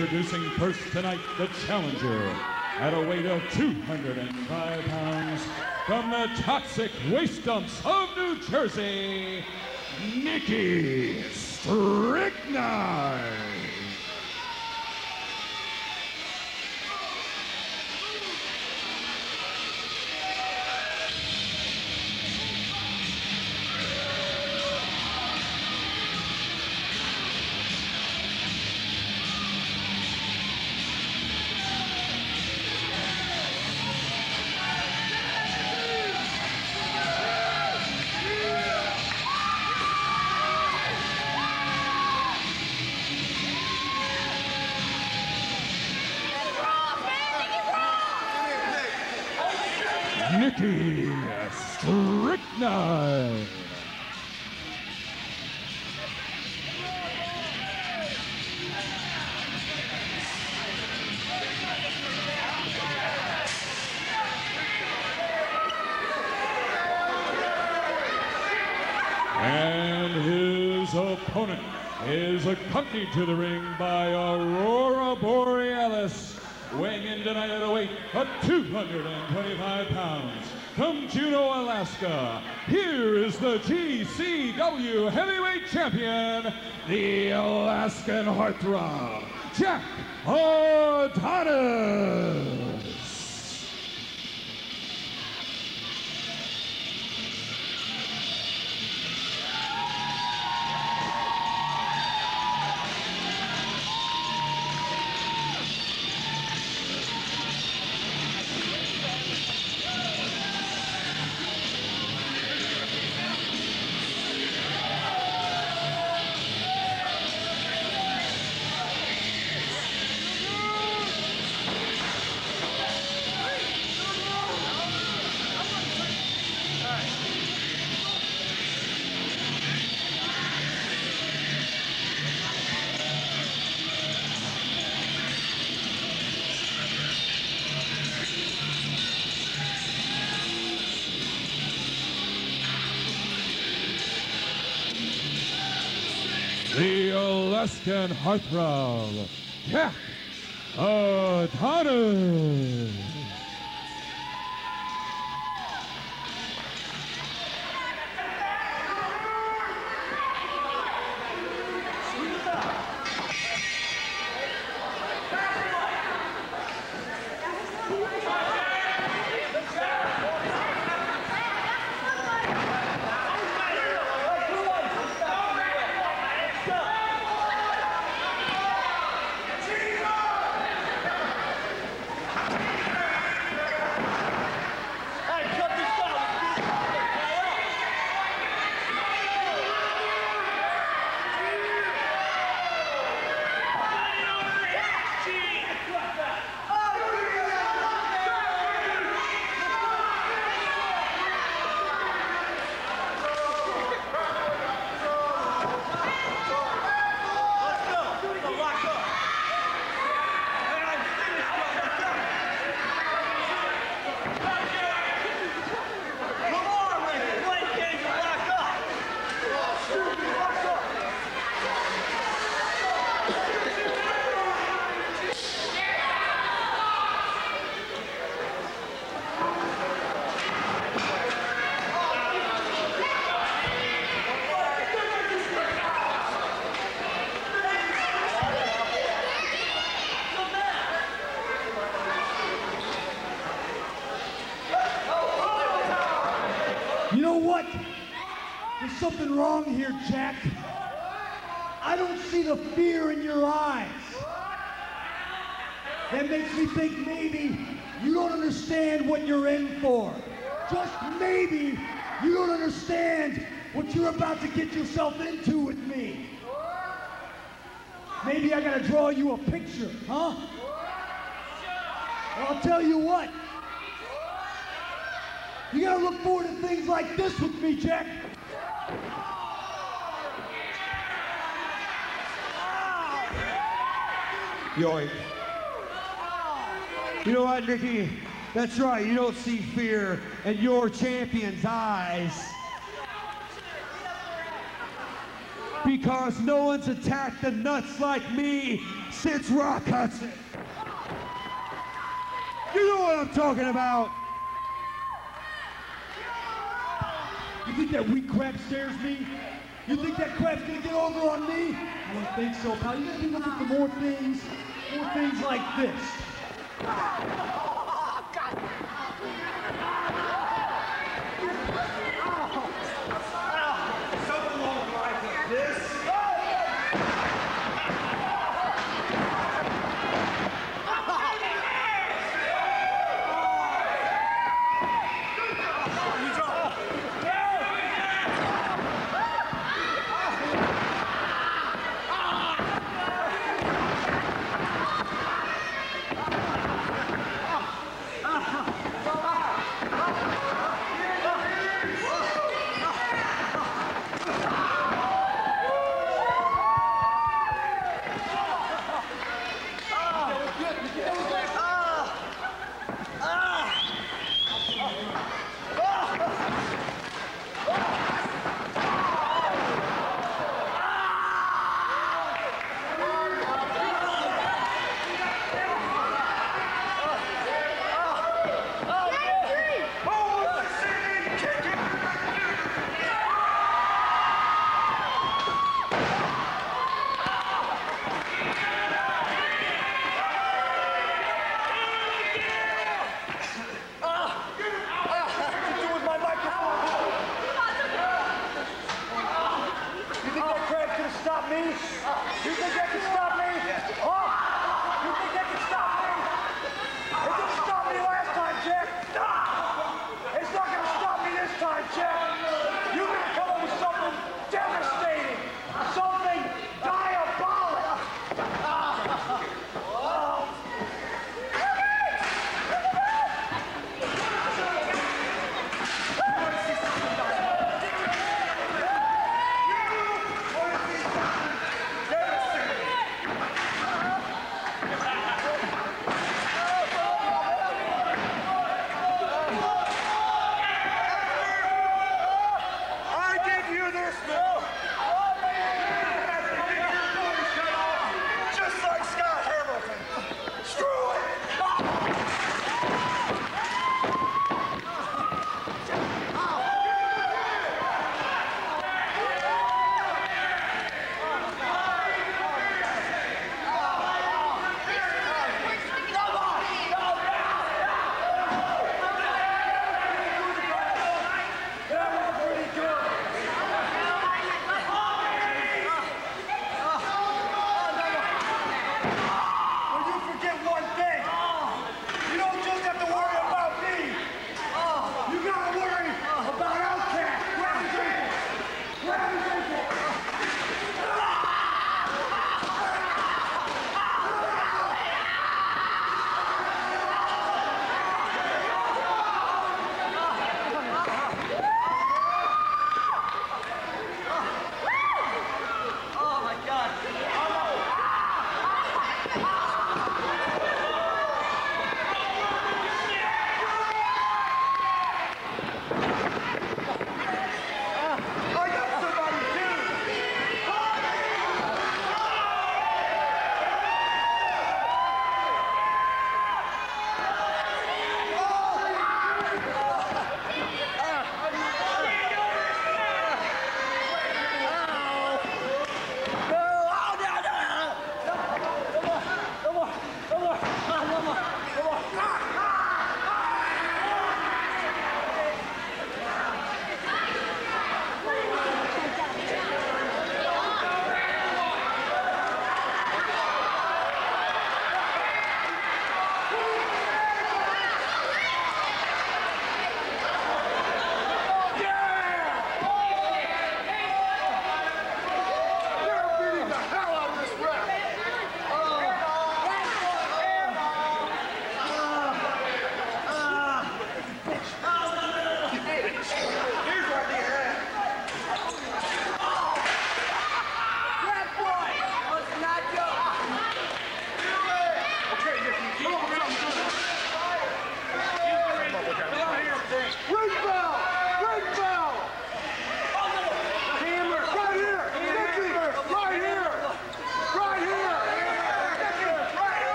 Introducing first tonight, the challenger at a weight of 205 pounds from the toxic waste dumps of New Jersey, Nikki Strychnine. Nikki Strychnine. And his opponent is accompanied to the ring by Aurora Borealis, weighing in tonight at a weight of 225 pounds. From Juneau, Alaska, here is the GCW Heavyweight Champion, the Alaskan Heartthrob, Jack Adonis. The Alaskan Heartthrob, Jack Adonis. You know what? There's something wrong here, Jack. I don't see the fear in your eyes. That makes me think maybe you don't understand what you're in for. Just maybe you don't understand what you're about to get yourself into with me. Maybe I gotta draw you a picture, huh? Well, I'll tell you what. You gotta look forward to things like this with me, Jack. Yoink. You know what, Nikki? That's right, you don't see fear in your champion's eyes. Because no one's attacked the nuts like me since Rock Hudson. You know what I'm talking about. You think that weak crap scares me? You think that crap's gonna get over on me? I don't think so, pal. You gotta be looking for more things like this. Something along like this.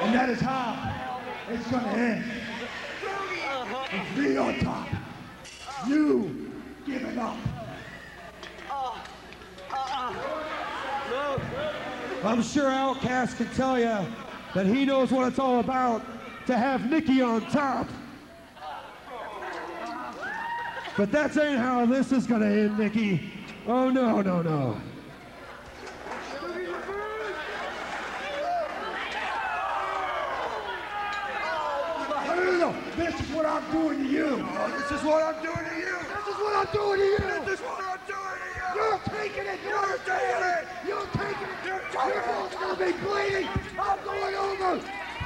And that is how it's gonna end. With me on top. You giving up. I'm sure Outcast can tell you that he knows what it's all about to have Nikki on top. But that ain't how this is gonna end, Nikki. Oh, no, no, no. No. This is what I'm doing to you. This is what I'm doing to you. This is what I'm doing to you. This is what I'm doing to you. You're taking it. You're taking it. You're taking it. Your bones are gonna be bleeding. I'm going over.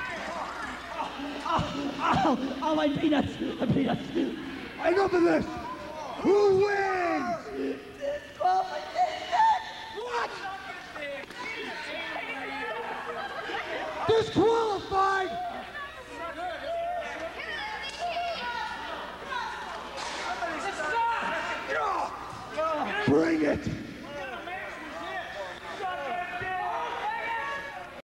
Oh, my peanuts. My peanuts. Enough of this. Who wins? What? Disqualified? Bring it.